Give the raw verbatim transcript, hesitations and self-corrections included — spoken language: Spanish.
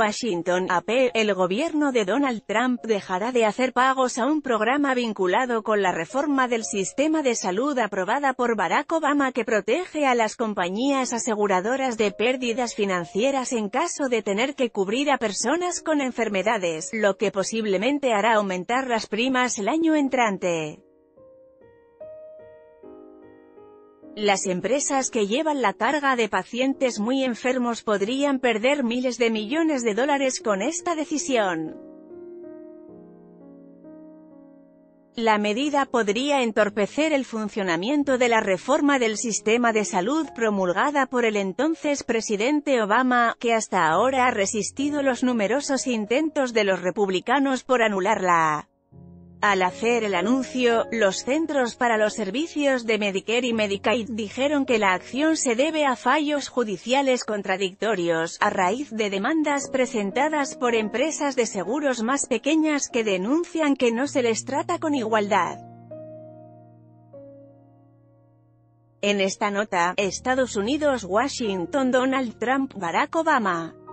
Washington, A P, el gobierno de Donald Trump dejará de hacer pagos a un programa vinculado con la reforma del sistema de salud aprobada por Barack Obama que protege a las compañías aseguradoras de pérdidas financieras en caso de tener que cubrir a personas con enfermedades, lo que posiblemente hará aumentar las primas el año entrante. Las empresas que llevan la carga de pacientes muy enfermos podrían perder miles de millones de dólares con esta decisión. La medida podría entorpecer el funcionamiento de la reforma del sistema de salud promulgada por el entonces presidente Obama, que hasta ahora ha resistido los numerosos intentos de los republicanos por anularla. Al hacer el anuncio, los Centros para los Servicios de Medicare y Medicaid dijeron que la acción se debe a fallos judiciales contradictorios, a raíz de demandas presentadas por empresas de seguros más pequeñas que denuncian que no se les trata con igualdad. En esta nota, Estados Unidos, Washington, Donald Trump, Barack Obama.